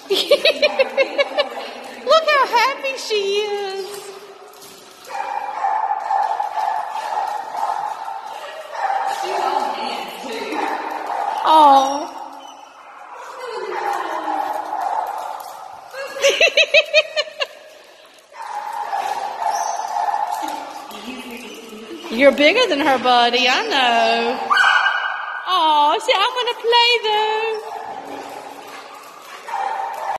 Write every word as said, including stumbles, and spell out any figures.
Look how happy she is. Oh. You're bigger than her, buddy. I know. Oh, see, I'm going to play though.